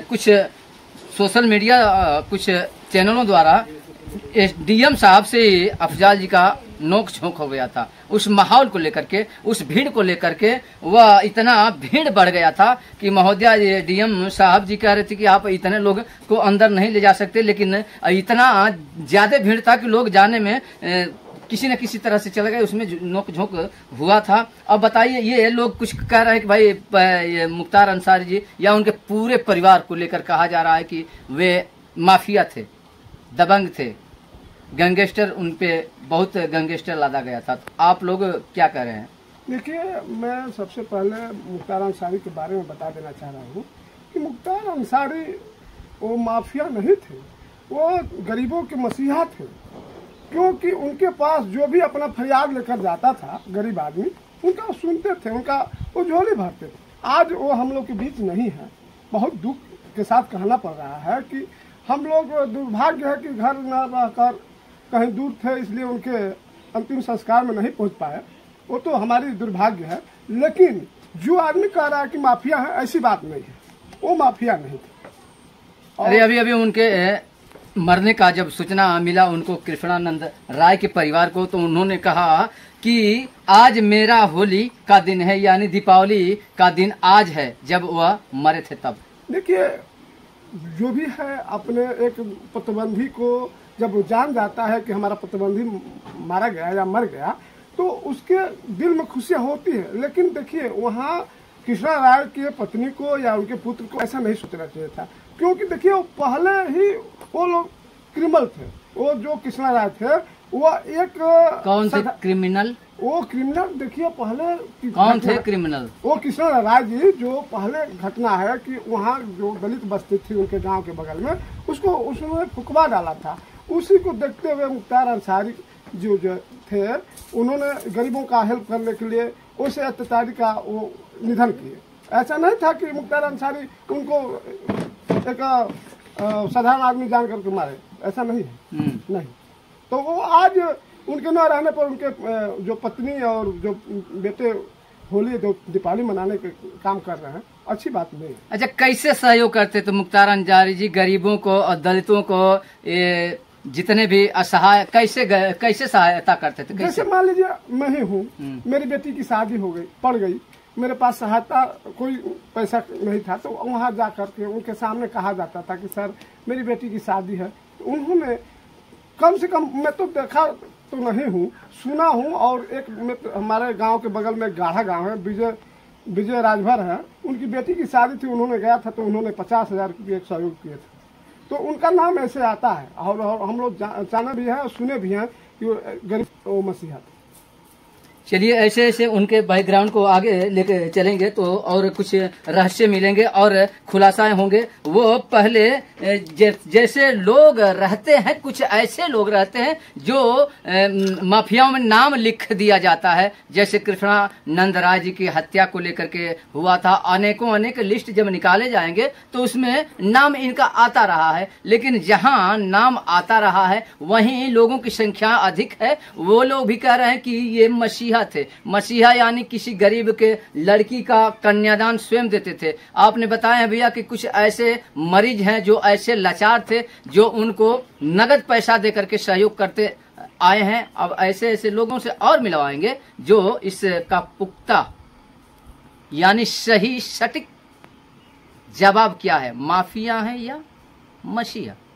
कुछ social media कुछ चैनलों द्वारा डीएम साहब से अफजाल जी का नोक झोंक हो गया था। उस माहौल को लेकर के, उस भीड़ को लेकर के वह इतना भीड़ बढ़ गया था कि महोदया डीएम साहब जी कह रहे थे कि आप इतने लोग को अंदर नहीं ले जा सकते, लेकिन इतना ज्यादा भीड़ था कि लोग जाने में किसी न किसी तरह से चले गए, उसमें नोक झोंक हुआ था। अब बताइए, ये लोग कुछ कह रहे हैं कि भाई मुख्तार अंसारी जी या उनके पूरे परिवार को लेकर कहा जा रहा है कि वे माफिया थे, दबंग थे, गैंगस्टर, उन पे बहुत गैंगस्टर लादा गया था। तो आप लोग क्या कह रहे हैं? देखिए, मैं सबसे पहले मुख्तार अंसारी के बारे में बता देना चाह रहा हूँ कि मुख्तार अंसारी वो माफिया नहीं थे, वो गरीबों के मसीहा थे। क्योंकि उनके पास जो भी अपना फरियाद लेकर जाता था गरीब आदमी, उनका सुनते थे, उनका वो झोली भरते थे। आज वो हम लोग के बीच नहीं है। बहुत दुख के साथ कहना पड़ रहा है कि हम लोग, दुर्भाग्य है कि घर न रहकर कहीं दूर थे, इसलिए उनके अंतिम संस्कार में नहीं पहुंच पाए। वो तो हमारी दुर्भाग्य है। लेकिन जो आदमी कह रहा है कि माफिया है, ऐसी बात नहीं है, वो माफिया नहीं थे। अरे अभी उनके मरने का जब सूचना मिला उनको, कृष्णानंद राय के परिवार को, तो उन्होंने कहा कि आज मेरा होली का दिन है, यानी दीपावली का दिन आज है, जब वह मरे थे तब। देखिए, जो भी है, अपने एक प्रतिबंधी को जब वो जान जाता है कि हमारा प्रतिबंधी मारा गया या मर गया, तो उसके दिल में खुशियां होती है। लेकिन देखिए, वहाँ कृष्णा राय की पत्नी को या उनके पुत्र को ऐसा नहीं सोचना चाहिए था। क्योंकि देखिए, वो पहले ही वो लोग क्रिमिनल थे। वो जो कृष्णा राय थे, वो एक कौन थे क्रिमिनल? वो क्रिमिनल, देखिए पहले कौन थे क्रिमिनल? वो कृष्णा राय जी, जो पहले घटना है कि वहाँ जो दलित बस्ती थी उनके गांव के बगल में, उसको उसने फुकवा डाला था। उसी को देखते हुए मुख्तार अंसारी जो थे, उन्होंने गरीबों का हेल्प करने के लिए उसे अत्याचारी का वो निधन किए। ऐसा नहीं था कि मुख्तार अंसारी उनको एक साधारण आदमी जान करके मारे, ऐसा नहीं है। नहीं, तो वो आज उनके न रहने पर उनके जो पत्नी और जो बेटे होली, जो दीपावली मनाने के काम कर रहे हैं, अच्छी बात नहीं है। अच्छा, कैसे सहयोग करते थे मुख्तार अंसारी जी गरीबों को और दलितों को, जितने भी असहाय, कैसे सहायता करते थे? जैसे मान लीजिए मैं ही हूँ, मेरी बेटी की शादी हो गई, पड़ गई, मेरे पास सहायता कोई पैसा नहीं था, तो वहाँ जा करके उनके सामने कहा जाता था कि सर मेरी बेटी की शादी है। उन्होंने कम से कम, मैं तो देखा तो नहीं हूँ, सुना हूँ। और एक हमारे गांव के बगल में गाढ़ा गांव है, विजय राजभर है, उनकी बेटी की शादी थी, उन्होंने गया था तो उन्होंने 50,000 की एक सहयोग किए थे। तो उनका नाम ऐसे आता है, और हम लोग जाने भी हैं और सुने भी हैं कि गरीब मसीहा थे। चलिए, ऐसे ऐसे उनके बैकग्राउंड को आगे लेके चलेंगे तो और कुछ रहस्य मिलेंगे और खुलासाएं होंगे। वो पहले जैसे लोग रहते हैं, कुछ ऐसे लोग रहते हैं जो माफियाओं में नाम लिख दिया जाता है। जैसे कृष्णानंद राय जी की हत्या को लेकर के हुआ था, अनेक लिस्ट जब निकाले जाएंगे तो उसमें नाम इनका आता रहा है। लेकिन जहां नाम आता रहा है वहीं लोगों की संख्या अधिक है। वो लोग भी कह रहे हैं कि ये मसीहा थे। मसीहा यानी किसी गरीब के लड़की का कन्यादान स्वयं देते थे। आपने बताया भैया कि कुछ ऐसे मरीज हैं जो ऐसे लाचार थे, जो उनको नगद पैसा देकर के सहयोग करते आए हैं। अब ऐसे ऐसे लोगों से और मिलवाएंगे जो इसका पुख्ता यानी सही सटीक जवाब क्या है, माफिया है या मसीहा।